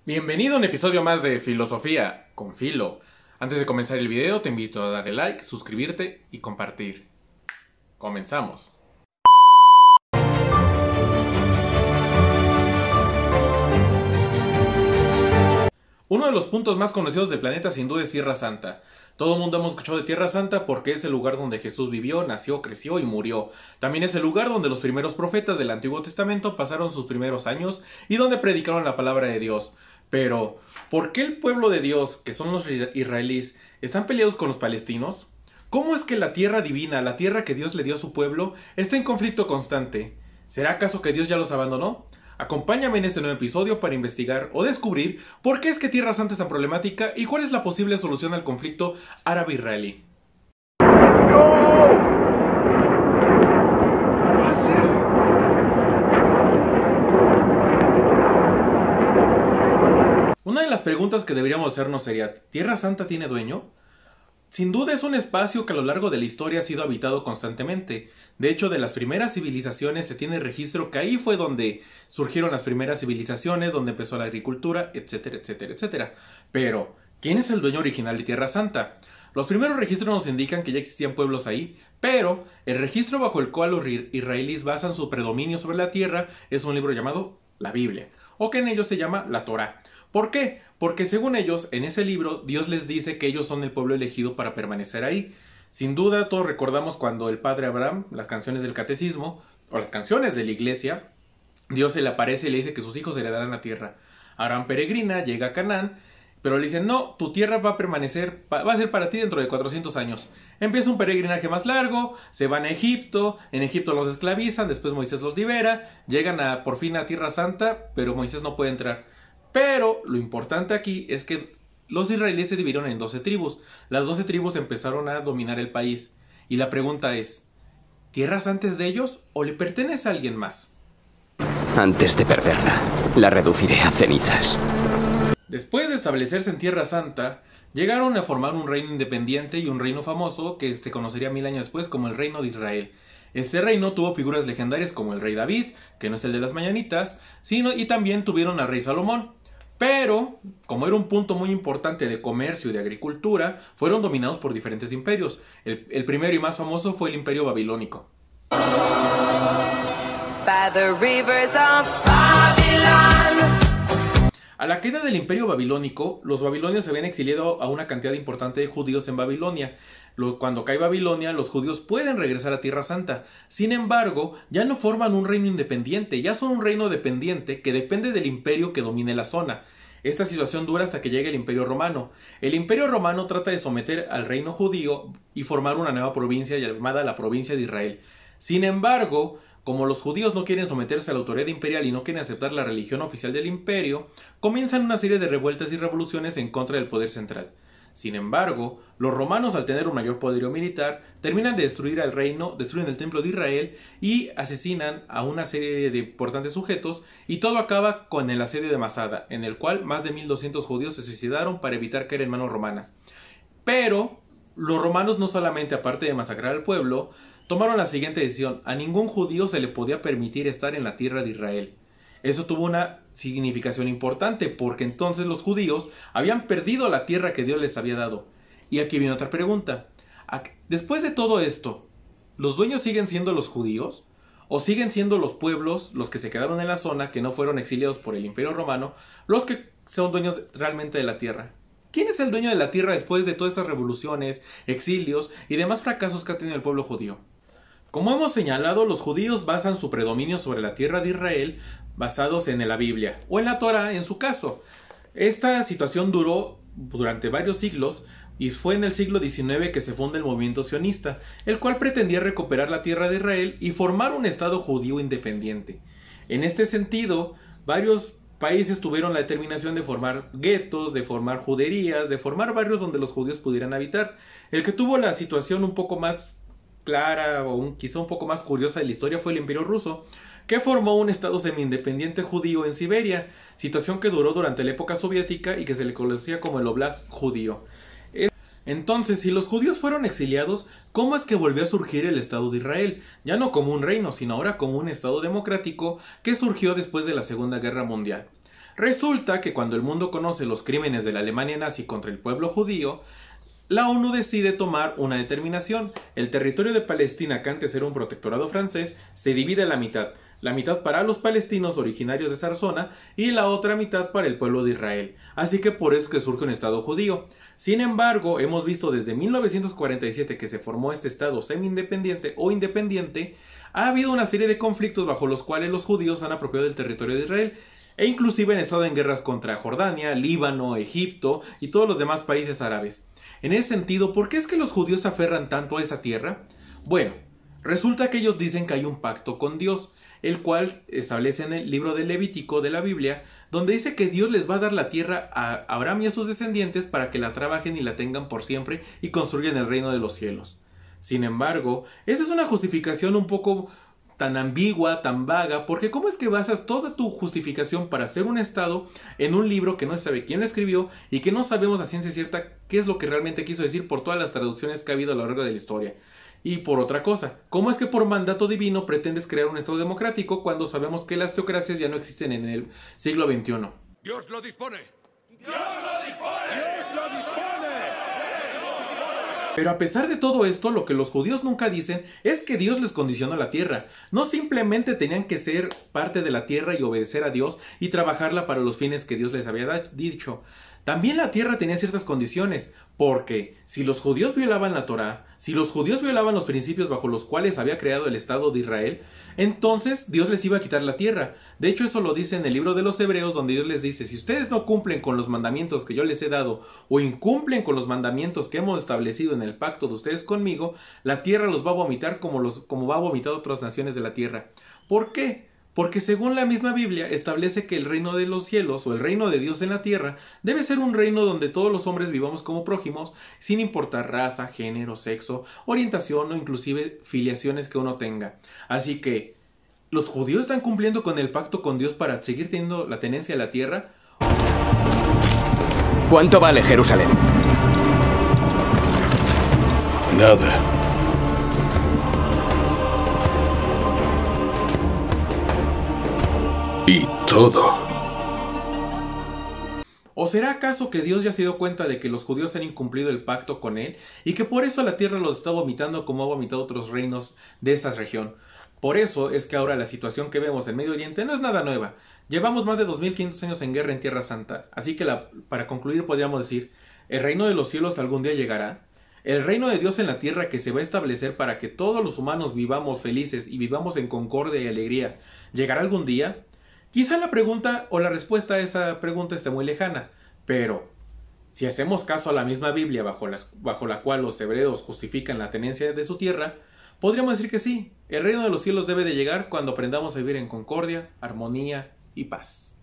Bienvenido a un episodio más de Filosofía con Filo. Antes de comenzar el video te invito a darle like, suscribirte y compartir. Comenzamos. Uno de los puntos más conocidos del planeta sin duda es Tierra Santa. Todo el mundo hemos escuchado de Tierra Santa porque es el lugar donde Jesús vivió, nació, creció y murió. También es el lugar donde los primeros profetas del Antiguo Testamento pasaron sus primeros años y donde predicaron la palabra de Dios. Pero, ¿por qué el pueblo de Dios, que son los israelíes, están peleados con los palestinos? ¿Cómo es que la tierra divina, la tierra que Dios le dio a su pueblo, está en conflicto constante? ¿Será acaso que Dios ya los abandonó? Acompáñame en este nuevo episodio para investigar o descubrir por qué es que Tierra Santa es tan problemática y cuál es la posible solución al conflicto árabe-israelí. ¡No! Una de las preguntas que deberíamos hacernos sería, ¿Tierra Santa tiene dueño? Sin duda es un espacio que a lo largo de la historia ha sido habitado constantemente. De hecho, de las primeras civilizaciones se tiene registro que ahí fue donde surgieron las primeras civilizaciones, donde empezó la agricultura, etcétera, etcétera, etcétera. Pero, ¿quién es el dueño original de Tierra Santa? Los primeros registros nos indican que ya existían pueblos ahí, pero el registro bajo el cual los israelíes basan su predominio sobre la tierra es un libro llamado la Biblia, o que en ellos se llama la Torá. ¿Por qué? Porque según ellos, en ese libro, Dios les dice que ellos son el pueblo elegido para permanecer ahí. Sin duda, todos recordamos cuando el padre Abraham, las canciones del catecismo, o las canciones de la iglesia, Dios se le aparece y le dice que sus hijos heredarán la tierra. Abraham peregrina, llega a Canaán, pero le dicen, no, tu tierra va a permanecer, va a ser para ti dentro de 400 años. Empieza un peregrinaje más largo, se van a Egipto, en Egipto los esclavizan, después Moisés los libera, llegan por fin a Tierra Santa, pero Moisés no puede entrar. Pero lo importante aquí es que los israelíes se dividieron en 12 tribus. Las 12 tribus empezaron a dominar el país. Y la pregunta es, ¿Tierra Santa es de ellos o le pertenece a alguien más? Antes de perderla, la reduciré a cenizas. Después de establecerse en Tierra Santa, llegaron a formar un reino independiente y un reino famoso que se conocería 1000 años después como el Reino de Israel. Este reino tuvo figuras legendarias como el rey David, que no es el de las mañanitas, y también tuvieron al rey Salomón. Pero, como era un punto muy importante de comercio y de agricultura, fueron dominados por diferentes imperios. El primero y más famoso fue el Imperio Babilónico. A la caída del Imperio Babilónico, los babilonios se habían exiliado a una cantidad importante de judíos en Babilonia. Cuando cae Babilonia, los judíos pueden regresar a Tierra Santa. Sin embargo, ya no forman un reino independiente, ya son un reino dependiente que depende del imperio que domine la zona. Esta situación dura hasta que llegue el Imperio Romano. El Imperio Romano trata de someter al reino judío y formar una nueva provincia llamada la provincia de Israel. Sin embargo, como los judíos no quieren someterse a la autoridad imperial y no quieren aceptar la religión oficial del imperio, comienzan una serie de revueltas y revoluciones en contra del poder central. Sin embargo, los romanos, al tener un mayor poderío militar, terminan de destruir al reino, destruyen el templo de Israel y asesinan a una serie de importantes sujetos, y todo acaba con el asedio de Masada, en el cual más de 1200 judíos se suicidaron para evitar caer en manos romanas. Pero los romanos no solamente, aparte de masacrar al pueblo, tomaron la siguiente decisión: a ningún judío se le podía permitir estar en la tierra de Israel. Eso tuvo una significación importante, porque entonces los judíos habían perdido la tierra que Dios les había dado. Y aquí viene otra pregunta. Después de todo esto, ¿los dueños siguen siendo los judíos? ¿O siguen siendo los pueblos, los que se quedaron en la zona, que no fueron exiliados por el Imperio Romano, los que son dueños realmente de la tierra? ¿Quién es el dueño de la tierra después de todas estas revoluciones, exilios y demás fracasos que ha tenido el pueblo judío? Como hemos señalado, los judíos basan su predominio sobre la tierra de Israel basados en la Biblia, o en la Torá en su caso. Esta situación duró durante varios siglos, y fue en el siglo XIX que se funda el movimiento sionista, el cual pretendía recuperar la tierra de Israel y formar un estado judío independiente. En este sentido, varios países tuvieron la determinación de formar guetos, de formar juderías, de formar barrios donde los judíos pudieran habitar. El que tuvo la situación un poco más clara o quizá un poco más curiosa de la historia fue el Imperio Ruso, que formó un estado semi-independiente judío en Siberia, situación que duró durante la época soviética y que se le conocía como el Oblast judío. Entonces, si los judíos fueron exiliados, ¿cómo es que volvió a surgir el Estado de Israel? Ya no como un reino, sino ahora como un Estado democrático que surgió después de la Segunda Guerra Mundial. Resulta que cuando el mundo conoce los crímenes de la Alemania nazi contra el pueblo judío, la ONU decide tomar una determinación. El territorio de Palestina, que antes era un protectorado francés, se divide a la mitad para los palestinos originarios de esa zona y la otra mitad para el pueblo de Israel. Así que por eso es que surge un estado judío. Sin embargo, hemos visto desde 1947 que se formó este estado semi-independiente o independiente, ha habido una serie de conflictos bajo los cuales los judíos han apropiado del territorio de Israel, e inclusive han estado en guerras contra Jordania, Líbano, Egipto y todos los demás países árabes. En ese sentido, ¿por qué es que los judíos se aferran tanto a esa tierra? Bueno, resulta que ellos dicen que hay un pacto con Dios, el cual establece en el libro de Levítico de la Biblia, donde dice que Dios les va a dar la tierra a Abraham y a sus descendientes para que la trabajen y la tengan por siempre y construyan el reino de los cielos. Sin embargo, esa es una justificación un poco tan ambigua, tan vaga, porque ¿cómo es que basas toda tu justificación para hacer un estado en un libro que no se sabe quién lo escribió y que no sabemos a ciencia cierta qué es lo que realmente quiso decir por todas las traducciones que ha habido a lo largo de la historia? Y por otra cosa, ¿cómo es que por mandato divino pretendes crear un estado democrático cuando sabemos que las teocracias ya no existen en el siglo XXI? ¡Dios lo dispone! ¡Dios lo dispone! ¡Dios lo dispone! Pero a pesar de todo esto, lo que los judíos nunca dicen es que Dios les condicionó la tierra. No simplemente tenían que ser parte de la tierra y obedecer a Dios y trabajarla para los fines que Dios les había dicho. También la tierra tenía ciertas condiciones, porque si los judíos violaban la Torá, si los judíos violaban los principios bajo los cuales había creado el Estado de Israel, entonces Dios les iba a quitar la tierra. De hecho, eso lo dice en el libro de los Hebreos, donde Dios les dice: si ustedes no cumplen con los mandamientos que yo les he dado, o incumplen con los mandamientos que hemos establecido en el pacto de ustedes conmigo, la tierra los va a vomitar como va a vomitar otras naciones de la tierra. ¿Por qué? Porque según la misma Biblia establece que el reino de los cielos o el reino de Dios en la tierra debe ser un reino donde todos los hombres vivamos como prójimos sin importar raza, género, sexo, orientación o inclusive filiaciones que uno tenga. Así que, ¿los judíos están cumpliendo con el pacto con Dios para seguir teniendo la tenencia de la tierra? ¿Cuánto vale Jerusalén? Nada. Y todo. ¿O será acaso que Dios ya se dio cuenta de que los judíos han incumplido el pacto con él y que por eso la tierra los está vomitando como ha vomitado otros reinos de esta región? Por eso es que ahora la situación que vemos en Medio Oriente no es nada nueva. Llevamos más de 2500 años en guerra en Tierra Santa, así que para concluir podríamos decir: ¿el reino de los cielos algún día llegará? El reino de Dios en la tierra que se va a establecer para que todos los humanos vivamos felices y vivamos en concordia y alegría, ¿llegará algún día? Quizá la pregunta o la respuesta a esa pregunta esté muy lejana, pero si hacemos caso a la misma Biblia bajo la cual los hebreos justifican la tenencia de su tierra, podríamos decir que sí, el reino de los cielos debe de llegar cuando aprendamos a vivir en concordia, armonía y paz.